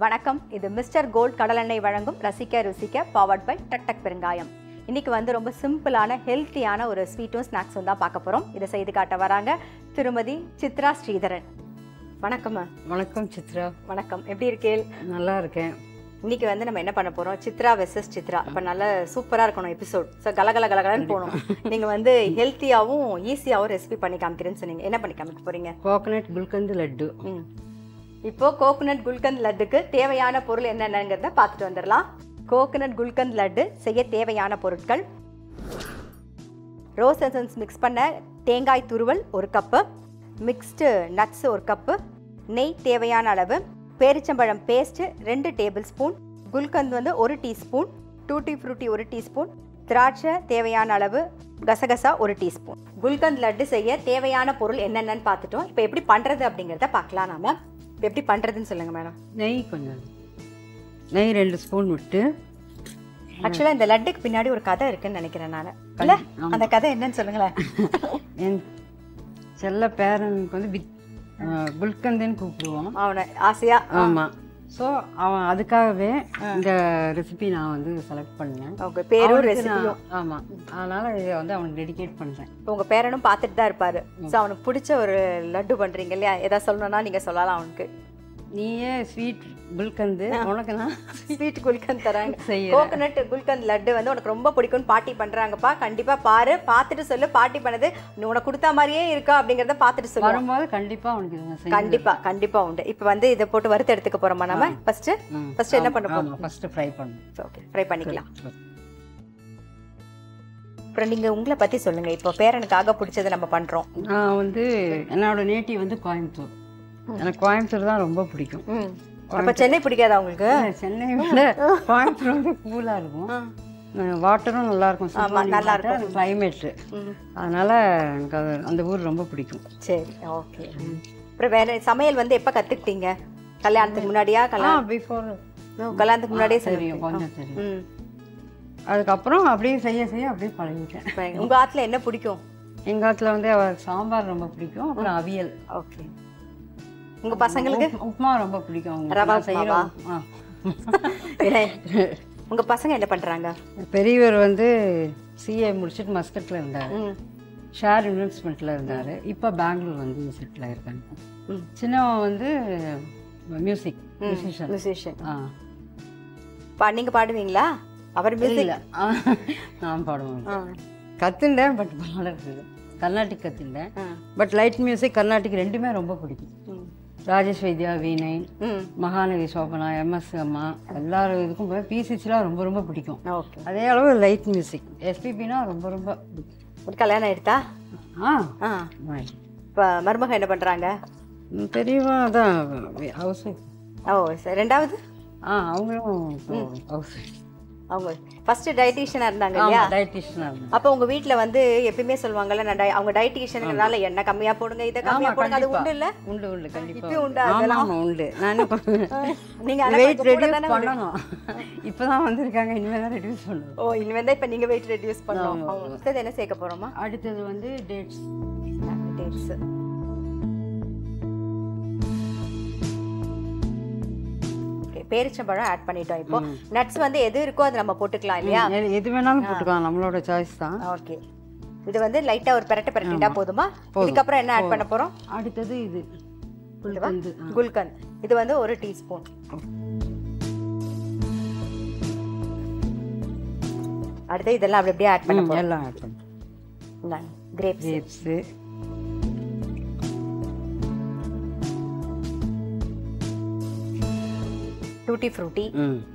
வணக்கம். இது mister gold கடலெண்ணெய் வழங்கும் ரசிக்க ருசிக்க பவர்ட் பை டக் டக் பெருங்காயம். இன்னைக்கு வந்து ரொம்ப சிம்பிளான ஹெல்த்தியான ஒரு ஸ்வீட்டும் ஸ்நாக்ஸும் தான் பார்க்க போகிறோம். இதை செய்து காட்ட வராங்க திருமதி சித்ரா ஸ்ரீதரன். வணக்கம். வணக்கம் சித்ரா. வணக்கம், எப்படி இருக்கேள்? நல்லா இருக்கேன். இன்னைக்கு வந்து நம்ம என்ன பண்ண போகிறோம், சித்ரா வெர்சஸ் சித்ரா. இப்போ நல்ல சூப்பராக இருக்கணும் எபிசோட். ஸோ கலகலன்னு போகணும். நீங்கள் வந்து ஹெல்த்தியாகவும் ஈஸியாகவும் ரெசிபி பண்ணி காமிக்கிறேன்னு சொன்னீங்க. என்ன பண்ணி காமிக்க போகிறீங்க? கோகனட் குல்கந்த் லட்டு. இப்போ கோகனட் குல்கந்த் லட்டுக்கு தேவையான பொருள் என்னென்னங்கிறத பார்த்துட்டு வந்துடலாம். கோகனட் குல்கந்த் லட்டு செய்ய தேவையான பொருட்கள்: ரோஸ் எசன்ஸ் மிக்ஸ் பண்ண தேங்காய் துருவல் 1 கப்பு, மிக்ஸ்டு நட்ஸ் 1 கப்பு, நெய் தேவையான அளவு, பேரிச்சம்பழம் பேஸ்ட்டு 2 டேபிள் ஸ்பூன், குல்கந்த் வந்து 1 டீஸ்பூன், டூட்டி ஃப்ரூட்டி 1 டீஸ்பூன், திராட்சை தேவையான அளவு, கசகசா 1 டீஸ்பூன். குல்கந்த் லட்டு செய்ய தேவையான பொருள் என்னென்னு பார்த்துட்டோம். இப்போ எப்படி பண்ணுறது அப்படிங்கிறத பார்க்கலாம். நாம இப்போ எப்படி பண்ணுறதுன்னு சொல்லுங்கள் மேடம். நெய் 2 ஸ்பூன் விட்டு. ஆக்சுவலாக இந்த லட்டுக்கு பின்னாடி ஒரு கதை இருக்குன்னு நினைக்கிறேன் நான். இல்லை, அந்த கதை என்னன்னு சொல்லுங்களேன். என் செல்ல பேரனுக்கு வந்து குல்கந்துன்னு கூப்பிடுவோம் அவனை ஆசையா. ஆமாம். ஸோ அவன் அதுக்காகவே இந்த ரெசிபி நான் வந்து செலக்ட் பண்ணேன். உங்கள் பேரும் ரெசிபியும். ஆமாம், அதனால் இதை வந்து அவனுக்கு டெடிகேட் பண்ணுறேன். இப்போ உங்கள் பேரனும் பார்த்துட்டு தான் இருப்பார். ஸோ அவனுக்கு பிடிச்ச ஒரு லட்டு பண்ணுறீங்க இல்லையா? எதாவது சொல்லணும்னா நீங்கள் சொல்லலாம் அவனுக்கு. நீயே ஸ்வீட் குல்கந்து, உனக்கு நான் ஸ்வீட் குல்கந்த் தராங்க. கோகனட் குல்கந்த் லட்டு வந்து உனக்கு ரொம்ப பிடிக்கும்னு பாட்டி பண்ணுறாங்கப்பா. கண்டிப்பாக பாரு, பார்த்துட்டு சொல்லு. பாட்டி பண்ணது உனக்கு கொடுத்தா மாதிரியே இருக்கா அப்படிங்கிறத பார்த்துட்டு சொல்லு. வரும்போது கண்டிப்பாக அவனுக்கு கண்டிப்பாக உண்டு. இப்போ வந்து இதை போட்டு வறுத்து எடுத்துக்க போகிறோமா நம்ம? ஃபர்ஸ்ட் என்ன பண்ண போகிறோம்? ஃபர்ஸ்ட் ஃப்ரை பண்ணணும். ஓகே, ஃப்ரை பண்ணிக்கலாம். அப்புறம் நீங்கள் உங்களை பற்றி சொல்லுங்கள். இப்போ பேரனுக்காக பிடிச்சதை நம்ம பண்ணுறோம். நான் வந்து என்னோட நேட்டிவ் வந்து கோயம்புத்தூர். எனக்கு கோயம்புத்தூர் தான் ரொம்ப பிடிக்கும். அப்போ சென்னை பிடிக்காதா உங்களுக்கு? சென்னை விட கோயம்புத்தூர் வந்து கூலாக இருக்கும், வாட்டரும் நல்லா இருக்கும், நல்லா இருக்கும் கிளைமேட்டு. அதனால எனக்கு அது அந்த ஊர் ரொம்ப பிடிக்கும். சரி, ஓகே. அப்புறம் வேற சமையல் வந்து எப்போ கற்றுக்கிட்டீங்க? கல்யாணத்துக்கு முன்னாடியா? கல்யாணத்துக்கு முன்னாடியே தெரியும், கொஞ்சம் தெரியும். அதுக்கப்புறம் அப்படியே செய்ய அப்படியே பழகிட்டேன். உங்கள் ஆற்றுல என்ன பிடிக்கும்? எங்கள் ஆற்றுல வந்து சாம்பார் ரொம்ப பிடிக்கும், அப்புறம் அவியல். ஓகே. உங்க பசங்களுக்கு உப்புமா ரொம்ப பிடிக்கும். ரவா செய்யவா? உங்க பசங்க என்ன பண்றாங்க? பெரியவர் வந்து சிஏ முடிச்சுட்டு மஸ்கட்ல இருந்தாரு, ஷேர் இன்வெஸ்ட்மெண்ட்ல இருந்தாரு. இப்போ பெங்களூர் வந்து செட்டில் ஆயிருக்காங்க. சின்னவன் வந்து மியூசிஷியன். நீங்க பாடுவீங்களா? அவர் மியூசிக் நான் பாடுவேன். கத்துண்டேன், பட் பாடுறது கர்நாடிக் கத்துண்டேன். பட் லைட் மியூசிக் கர்நாடிக் ரெண்டுமே ரொம்ப பிடிக்கும். ராஜேஷ் வைத்யா வீணை, மகாநதி சோபனா, MS அம்மா, எல்லாரும் இதுக்கும் போய் பிசிசிலாம் ரொம்ப ரொம்ப பிடிக்கும். அதே அளவு லைட் மியூசிக் எஸ்பிபினா ரொம்ப ரொம்ப பிடிக்கும். கல்யாணம் ஆயிடுதா? இப்போ மருமக என்ன பண்ணுறாங்க? பெரியவா தான் ஹவுஸ் ஒய்ஃப். ஓ, ரெண்டாவது அவங்களும் ஹவுஸ் ஒய்ஃப். அவங்க ஃபர்ஸ்ட் டயட்டீஷியனா இருந்தாங்க இல்லையா? டயட்டீஷியனா இருந்தாங்க. அப்போ உங்க வீட்ல வந்து எப்பவுமே சொல்வாங்கல்ல, அவங்க டயட்டீஷியனால எண்ணெய் கம்மியா போடுங்க, இத கம்மியா போடுங்க, அது உண்டு இல்ல? உண்டு கண்டிப்பா. இப்போ உண்டு அதெல்லாம்? உண்டு. நான் நீங்க வெயிட் ரெடியூஸ் பண்ணனும். இப்போதான் வந்திருக்காங்க, இனிமே தான் ரெடியூஸ் பண்ணனும். ஓ, இனிமே தான் இப்ப நீங்க வெயிட் ரெடியூஸ் பண்ணனும். அடுத்து என்ன சேர்க்க போறோமா? அடுத்து வந்து டேட்ஸ். பேரிச்சம்பழம் ஆட் பண்ணிட்டோம். இப்போ நட்ஸ் வந்து எது இருக்கோ அது நம்ம போட்டுக்கலாம் இல்லையா? எது வேணாலும் போட்டுக்கலாம், நம்மளோட சாய்ஸ் தான். ஓகே. இது வந்து லைட்டா ஒரு பிரட்டிட்டா போதுமா? இதுக்கு அப்புறம் என்ன ஆட் பண்ண போறோம்? அடுத்தது இது குல்கந்த். இது வந்து 1 டீஸ்பூன். அடுத்து இதெல்லாம் அப்படியே ஆட் பண்ண போறோம். எல்லாம் ஆட் பண்ணலாம். கிரேப்ஸ், டூட்டி ஃப்ரூட்டி,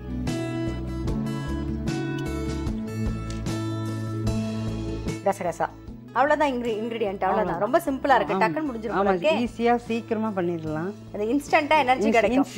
கசகசா. அவ்வளவுதான் இன்கிரிடியன்ட். அவ்வளவுதான், ரொம்ப சிம்பிளா இருக்கு, டக்குன்னு முடிஞ்சிரும். ஈஸியா சீக்கிரமா பண்ணிடலாம். அது இன்ஸ்டன்ட்டா எனர்ஜி கிடைக்கும்.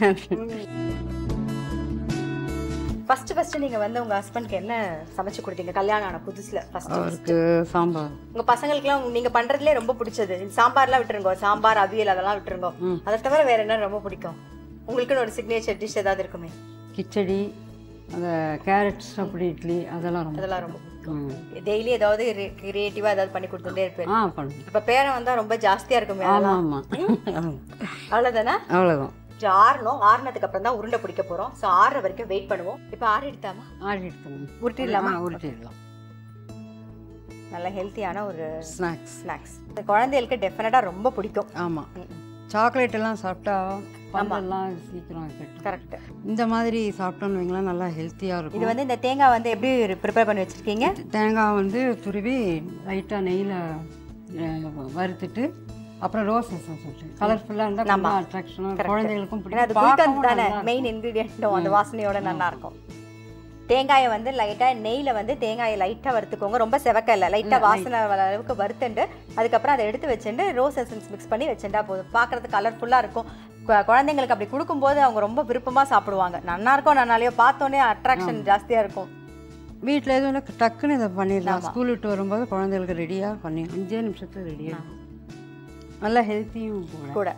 ஃபர்ஸ்ட் நீங்க வந்து உங்க ஹஸ்பண்ட்க்கு என்ன சமைச்சு கொடுத்தீங்க கல்யாணம் ஆன புதுசுல? அவருக்கு சாம்பார். உங்க பசங்களுக்குலாம் நீங்க பண்றதுலயே ரொம்ப பிடிச்சது? சாம்பார்லாம் விட்டுருங்க, சாம்பார் அவியல் அதெல்லாம் விட்டுருங்க. அதை தவிர வேற என்ன ரொம்ப பிடிக்கும் உங்களுக்குன்னு? ஒரு சிக்னேச்சர் டிஷ் ஏதாவது இருக்குமே? கிச்சடி, அந்த கேரட்ஸ் அப்படி இட்லி, அதெல்லாம் ரொம்ப டெய்லி ஏதாவது கிரியேட்டிவா ஏதாவது பண்ணி கொடுத்துட்டே இருப்பேன். பண்ணுவேன். இப்ப பேரன் வந்தா ரொம்ப ஜாஸ்தியா இருக்குமே? ஆமா. அவ்வளவுதானா? அவ்வளவுதான். கொஞ்சம் ஆறணும். ஆறுனதுக்கு அப்புறம் தான் உருண்டை பிடிக்க போறோம். ஸோ ஆறுற வரைக்கும் வெயிட் பண்ணுவோம். இப்போ ஆறிடுத்தாமா? ஆறிடுத்தோம். உருட்டிடலாமா? உருட்டிடலாம். நல்ல ஹெல்த்தியான ஒரு ஸ்நாக்ஸ். இந்த குழந்தைகளுக்கு டெஃபினட்டாக ரொம்ப பிடிக்கும். ஆமாம், சாக்லேட் எல்லாம் சாப்பிட்டா பல்லெல்லாம் சீக்கிரம் கெட்டு. கரெக்ட். இந்த மாதிரி சாப்பிட்டோன்னு வைங்களா நல்லா ஹெல்த்தியாக இருக்கும். இது வந்து இந்த தேங்காய் வந்து எப்படி ப்ரிப்பேர் பண்ணி வச்சுருக்கீங்க? தேங்காய் வந்து துருவி லைட்டாக நெய்யில் வறுத்துட்டு அப்புறம் ரோஸ் எசன்ஸ் கலர்ஃபுல்லாக இருந்தால் ரொம்ப அட்ராக்ஷனாக குழந்தைகளுக்கும் பிடிக்கும். அது குல்கந்த் தானே மெயின் இன்க்ரீடியண்ட்டும் அந்த வாசனையோட நல்லா இருக்கும். தேங்காயை வந்து லைட்டாக நெய்யில் வந்து தேங்காயை லைட்டாக வறுத்துக்கோங்க. ரொம்ப செவக்க இல்லை, லைட்டாக வாசனை அளவுக்கு வறுத்துண்டு அதுக்கப்புறம் அதை எடுத்து வச்சுட்டு ரோஸ் எசன்ஸ் மிக்ஸ் பண்ணி வச்சுட்டா போதும். பார்க்குறதுக்கு கலர்ஃபுல்லாக இருக்கும். குழந்தைங்களுக்கு அப்படி கொடுக்கும்போது அவங்க ரொம்ப விருப்பமாக சாப்பிடுவாங்க. நல்லா இருக்கும், நன்னாலையோ பார்த்தோன்னே அட்ராக்ஷன் ஜாஸ்தியாக இருக்கும். வீட்டில் எதுவும் இல்லை, டக்குன்னு இதை பண்ணிடலாம். ஸ்கூல் விட்டு வரும்போது குழந்தைகளுக்கு ரெடியாக பண்ணி 5 நிமிஷத்துக்கு ரெடியாக நல்லா ஹெல்த்தியும் கூட.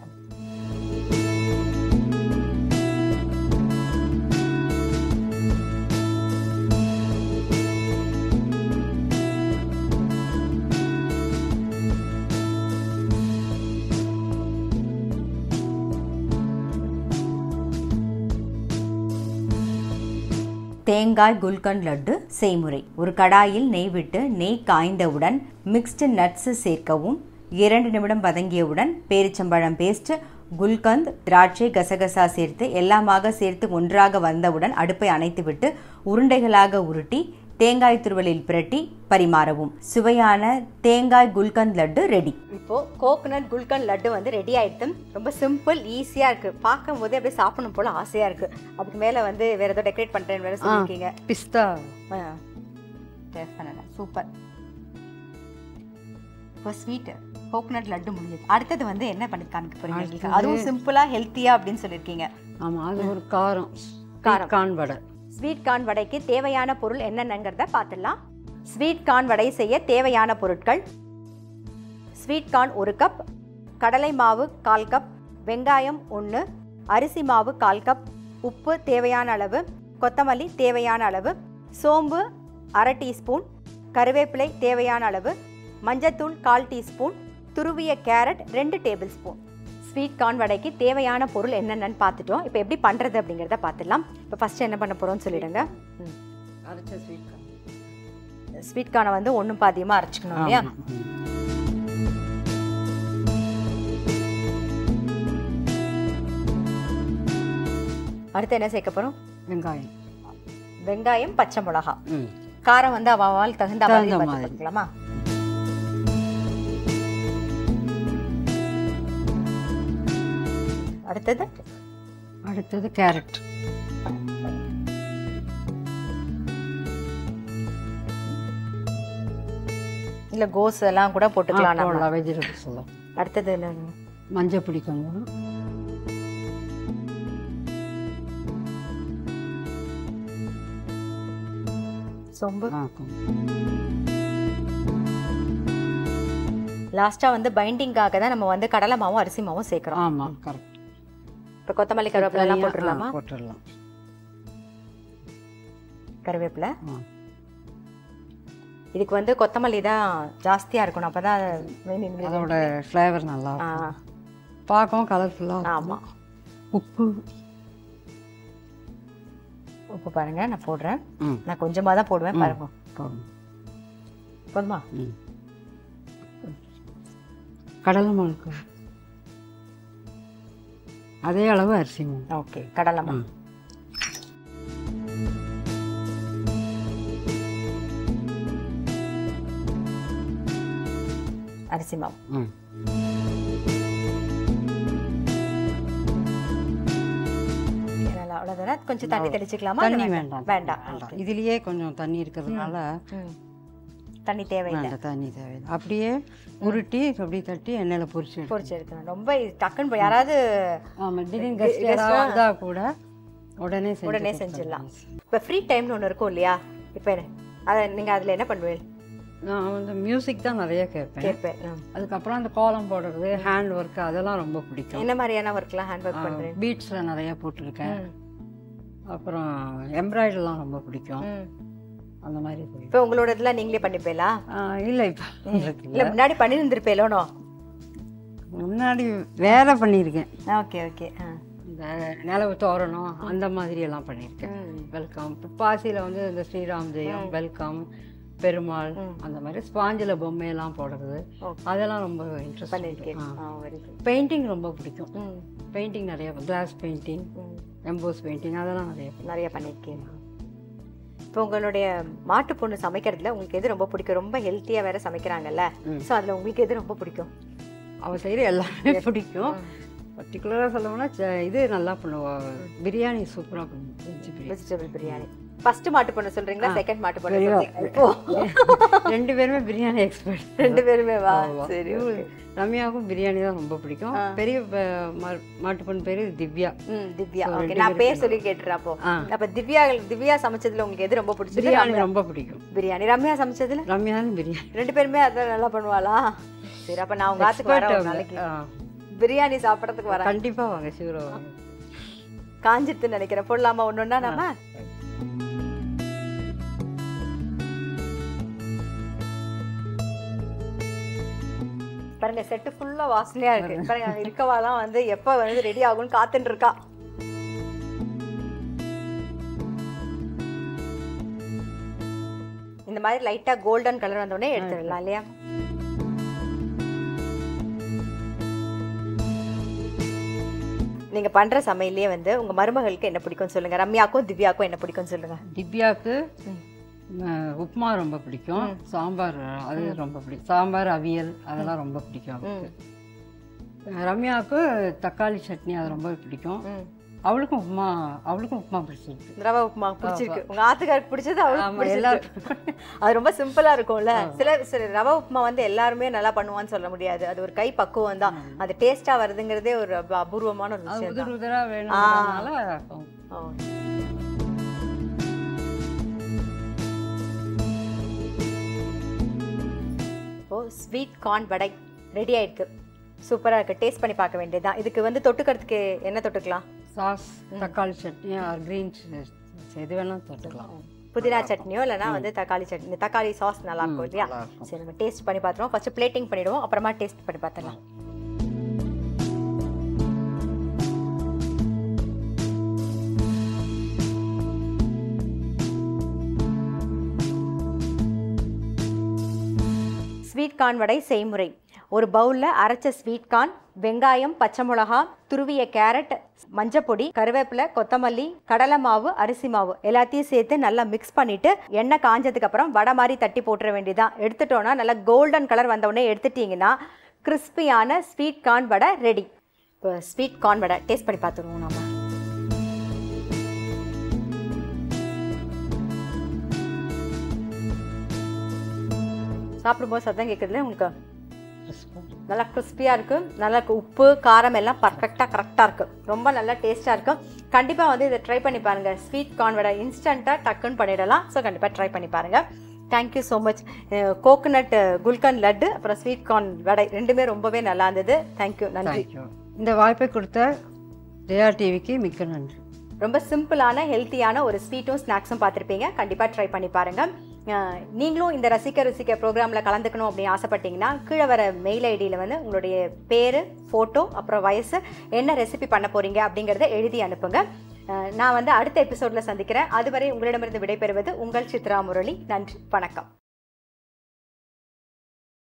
தேங்காய் குல்கண்ட் லட்டு செய்முறை. ஒரு கடாயில் நெய் விட்டு நெய் காய்ந்தவுடன் மிக்ஸ்டு நட்ஸ் சேர்க்கவும். 2 நிமிடம் வதங்கியவுடன் பேரிச்சம்பழம் பேஸ்ட், குல்கந்த், திராட்சை, கசகசா சேர்த்து எல்லாமாக சேர்த்து ஒன்றாக வந்தவுடன் அடுப்பை அணைத்துவிட்டு உருண்டைகளாக உருட்டி தேங்காய் துருவலில் பிரட்டி பரிமாறவும். சுவையான தேங்காய் குல்கந்த் லட்டு ரெடி. இப்போ கோகனட் குல்கந்த் லட்டு வந்து ரெடி ஆயிடுது. ரொம்ப சிம்பிள், ஈஸியா இருக்கு. பார்க்கும் போதே அப்படியே சாப்பிடணும் போல ஆசையா இருக்கு. அதுக்கு மேல வந்து வேற ஏதோ டெக்கரேட் பண்றேன்னு வேற சொல்லிருக்கீங்க. பிஸ்தா. சூப்பர். இப்போ ஸ்வீட் கோகனட் லட்டு முடிஞ்சது. அடுத்தது வந்து என்ன பண்ணி காமிக்க போறீங்க? அதுவும் சிம்பிளா ஹெல்த்தியா அப்படின்னு சொல்லிருக்கீங்க. ஆமா, அது ஒரு காரம் கார்ன் வடை. ஸ்வீட் கார்ன் வடைக்கு தேவையான பொருள் என்னென்னங்கிறத பார்த்துடலாம். ஸ்வீட் கார்ன் வடை செய்ய தேவையான பொருட்கள்: ஸ்வீட் கார்ன் 1 கப், கடலை மாவு 1/4 கப், வெங்காயம் 1, அரிசி மாவு 1/4 கப், உப்பு தேவையான அளவு, கொத்தமல்லி தேவையான அளவு, சோம்பு 1/2 டீஸ்பூன், கருவேப்பிலை தேவையான அளவு, மஞ்சத்தூள் 1/4 டீஸ்பூன், துருவிய carrot 2 tablespoon. Sweet corn வடைக்கு தேவையான பொருள் என்னென்னு பார்த்துட்டோம். இப்போ எப்படி பண்ணுறது அப்படிங்கிறத பார்த்துடலாம். இப்போ ஃபஸ்ட்டு என்ன பண்ண போகிறோம்னு சொல்லிடுங்க. அரைச்ச ஸ்வீட் கார்னை வந்து ஒன்றும் பாதியமாக அரைச்சிக்கணும் இல்லையா? அடுத்து என்ன சேர்க்க போகிறோம்? வெங்காயம், பச்சை மிளகா. காரம் வந்து அவாவால் தகுந்த மாதிரி பார்த்துக்கலாமா? அடுத்தது கேரட். இல்ல கோஸ் எல்லாம் கூட போட்டுக்கலாம் நம்ம. வெஜிடபிள்ஸ் எல்லாம். அடுத்தது என்ன? மஞ்சள் பொடி கொஞ்சம், சோம்பு. லாஸ்டா வந்து பைண்டிங்காக தான் நம்ம வந்து கடலை மாவும் அரிசி மாவும் சேர்க்கிறோம். ஆமா, கரெக்ட். இப்போ கொத்தமல்லி கருவேப்பிலை எல்லாம் போட்டுடலாமா? போட்டுடலாம். கருவேப்பிலை. இதுக்கு வந்து கொத்தமல்லி தான் ஜாஸ்தியாக இருக்கணும், அப்போ தான் அதோட ஃப்ளேவர் நல்லா பார்க்கவும் கலர்ஃபுல்லாக. ஆமாம். உப்பு பாருங்கள், நான் போடுறேன். நான் கொஞ்சமாக தான் போடுவேன், பாருங்க. போதுமா? கடலை மாவு அதே அளவு அரிசி மாவு. ஓகே, கடலை மாவு. அரிசி மாவு. அவ்வளோதானே? கொஞ்சம் தண்ணி தெளிச்சுக்கலாமா? தண்ணி வேண்டாம். வேண்டாம், இதுலேயே கொஞ்சம் தண்ணி இருக்கிறதுனால தண்ணி தேவையில்லை. தண்ணி தேவையில்லை. அப்படியே உருட்டி அப்படியே தட்டி எண்ணெயில் பொரிச்சு எடுக்கணும். ரொம்ப டக்குன்னு யாராவது திடீர்னு கெஸ்ட் இருந்தால் கூட உடனே செஞ்சிடலாம். இப்போ ஃப்ரீ டைம்னு ஒன்று இருக்கும் இல்லையா? இப்போ அதை நீங்கள் அதில் என்ன பண்ணுவேன்? நான் வந்து மியூசிக் தான் நிறைய கேட்பேன். அதுக்கப்புறம் அந்த கோலம் போடுறது, ஹேண்ட் ஒர்க், அதெல்லாம் ரொம்ப பிடிக்கும். என்ன மாதிரியான ஒர்க்லாம் ஹேண்ட் ஒர்க் பண்ணுறேன்? பீட்ஸில் நிறைய போட்டிருக்கேன். அப்புறம் எம்ப்ராய்டரிலாம் ரொம்ப பிடிக்கும். அந்த மாதிரி. இப்போ உங்களோட இதெல்லாம் நீங்களே பண்ணிப்பீங்களா? இல்லை, இப்போ இல்லை, முன்னாடி பண்ணியிருந்துருப்பேலோனோ? முன்னாடி வேலை பண்ணியிருக்கேன். Okay okay. இந்த நிலவு தோரணம் அந்த மாதிரி எல்லாம் பண்ணியிருக்கேன். வெல்கம் பாசியில் வந்து இந்த ஸ்ரீராம் ஜெயம், வெல்கம், பெருமாள், அந்த மாதிரி ஸ்பாஞ்சில் பொம்மையெல்லாம் போடுறது, அதெல்லாம் ரொம்ப இன்ட்ரெஸ்ட் பண்ணியிருக்கேன். பெயிண்டிங் ரொம்ப பிடிக்கும். பெயிண்டிங் நிறைய, கிளாஸ் பெயிண்டிங், எம்போஸ் பெயிண்டிங், அதெல்லாம் நிறைய பண்ணியிருக்கேன். இப்போ உங்களுடைய மாட்டு பொண்ணு சமைக்கிறதுல உங்களுக்கு எது ரொம்ப பிடிக்கும்? ரொம்ப ஹெல்த்தியாக வேற சமைக்கிறாங்கல்ல, ஸோ அதில் உங்களுக்கு எது ரொம்ப பிடிக்கும்? அவள் செய்கிற எல்லாமே பிடிக்கும். பர்டிகுலராக சொல்லணும்னா இது நல்லா பண்ணுவாள், பிரியாணி சூப்பராக பண்ணுவோம், வெஜிடபிள் பிரியாணி. ஃபர்ஸ்ட் மாட்டு பொண்ணு சொல்றீங்களா, செகண்ட் மாட்டு பொண்ணு? ரெண்டு பேருமே பிரியாணி எக்ஸ்பர்ட். ரெண்டு பேருமே வா. சரி, ரம்யாவுக்கும் பிரியாணி தான் ரொம்ப பிடிக்கும். பெரிய மாட்டு பொண்ணு பேரு திவ்யா. திவ்யா, ஓகே. நான் பேர் சொல்லி கேட்டுறேன். அப்போ திவ்யா சமைச்சதுல உங்களுக்கு எது ரொம்ப பிடிச்சது? பிரியாணி ரொம்ப பிடிக்கும். பிரியாணி. ரம்யா சமைச்சதுல? ரம்யாவும் பிரியாணி. ரெண்டு பேருமே அதான் நல்லா பண்ணுவாளா? சரி, அப்ப நான் உங்க ஆத்துக்கு வரேன் நாளைக்கு, பிரியாணி சாப்பிட்றதுக்கு வரேன். கண்டிப்பா வாங்க, சீக்கிரம் வாங்க. காஞ்சிருத்துன்னு நினைக்கிறேன். போடலாமா ஒன்னொன்னா நம்ம? பாருங்க, செட்டு ஃபுல்லா வாசனையா இருக்கு. பாருங்க, இருக்கவாலாம் வந்து எப்ப வந்து ரெடி ஆகும்னு காத்துட்டு இருக்கா. இந்த மாதிரி லைட்டா கோல்டன் கலர் வந்தோடனே எடுத்துடலாம் இல்லையா? நீங்க பண்ற சமையல்லையே வந்து உங்க மருமகளுக்கு என்ன பிடிக்கும்னு சொல்லுங்க. ரம்யாக்கும் திவ்யாக்கும் என்ன பிடிக்கும்னு சொல்லுங்க. திவ்யாவுக்கு உப்புமா ரொம்ப பிடிக்கும், சாம்பார் அது ரொம்ப பிடிக்கும், சாம்பார் அவியல் அதெல்லாம் ரொம்ப பிடிக்கும் அவளுக்கு. ரம்யாவுக்கு தக்காளி சட்னி அது ரொம்ப பிடிக்கும். அவளுக்கும் உப்புமா பிடிச்சிருக்கு. ரவா உப்புமா பிடிச்சிருக்கு. உங்க ஆத்துக்காருக்கு பிடிச்சது அவளுக்கு எல்லாருக்கும். அது ரொம்ப சிம்பிளா இருக்கும்ல. சில ரவா உப்புமா வந்து எல்லாருமே நல்லா பண்ணுவான்னு சொல்ல முடியாது. அது ஒரு கை பக்குவம் தான். அது டேஸ்டா வருதுங்கிறதே ஒரு அபூர்வமான ஒரு விஷயம். உதிரா வேணும்னால. ஸ்வீட் கார்ன் வடை ரெடி ஆயிருக்கு. சூப்பரா இருக்கு. டேஸ்ட் பண்ணி பார்க்க வேண்டியதுதான். இதுக்கு வந்து தொட்டுக்கிறதுக்கு என்ன தொட்டுக்கலாம்? சாஸ், தக்காளி சட்னி, கிரீன் எது வேணாலும் தொட்டுக்கலாம். புதினா சட்னியோ இல்லைனா வந்து தக்காளி சட்னி. தக்காளி சாஸ் நல்லா இருக்கும் இல்லையா? சரி, நம்ம டேஸ்ட் பண்ணி பார்த்துருவோம். ஃபர்ஸ்ட் பிளேட்டிங் பண்ணிடுவோம், அப்புறமா டேஸ்ட் பண்ணி பார்த்துடலாம். ஸ்வீட் கார்ன் வடை செய்முறை. ஒரு பவுலில் அரைச்ச ஸ்வீட் கார்ன், வெங்காயம், பச்சை மிளகா, துருவிய கேரட், மஞ்சப்பொடி, கருவேப்பிலை, கொத்தமல்லி, கடலை மாவு, அரிசி மாவு எல்லாத்தையும் சேர்த்து நல்லா மிக்ஸ் பண்ணிட்டு எண்ணெய் காஞ்சதுக்கு அப்புறம் வடை மாதிரி தட்டி போட்டுற வேண்டியதான். எடுத்துட்டோன்னா நல்லா கோல்டன் கலர் வந்தவுடனே எடுத்துட்டிங்கன்னா கிறிஸ்பியான ஸ்வீட் கார்ன் வடை ரெடி. இப்போ ஸ்வீட் கார்ன் வடை டேஸ்ட் பண்ணி பார்த்துருவோம் நம்ம. சாப்பிடும்போது சத்தம் கேட்குறதுல உங்களுக்கு நல்லா கிறிஸ்பியாக இருக்குது. நல்லா உப்பு காரம் எல்லாம் பர்ஃபெக்டாக கரெக்டாக இருக்குது. ரொம்ப நல்லா டேஸ்ட்டாக இருக்கும். கண்டிப்பாக வந்து இதை ட்ரை பண்ணி பாருங்கள். ஸ்வீட் கார்ன் வடை இன்ஸ்டண்ட்டாக டக்குன்னு பண்ணிடலாம். ஸோ கண்டிப்பாக ட்ரை பண்ணி பாருங்கள். Thank you so much. Coconut gulkand laddu அப்புறம் ஸ்வீட் கார்ன் வடை ரெண்டுமே ரொம்பவே நல்லா இருந்தது. தேங்க்யூ, நன்றி. இந்த வாய்ப்பை கொடுத்த ஜெயா டிவிக்கு மிக்க நன்றி. ரொம்ப சிம்பிளான ஹெல்த்தியான ஒரு ஸ்வீட்டும் ஸ்நாக்ஸும் பார்த்துருப்பீங்க. கண்டிப்பாக ட்ரை பண்ணி பாருங்கள். நீங்களும் இந்த ரசிக்க ப்ரோக்ராமில் கலந்துக்கணும் அப்படின்னு ஆசைப்பட்டீங்கன்னா கீழே வர மெயில் ஐடியில் வந்து உங்களுடைய பேர், ஃபோட்டோ, அப்புறம் வயசு, என்ன ரெசிபி பண்ண போகிறீங்க அப்படிங்கிறத எழுதி அனுப்புங்க. நான் வந்து அடுத்த எபிசோடில் சந்திக்கிறேன். அதுவரை உங்களிடமிருந்து விடைபெறுவது உங்கள் சித்ரா முரளி. நன்றி, வணக்கம்.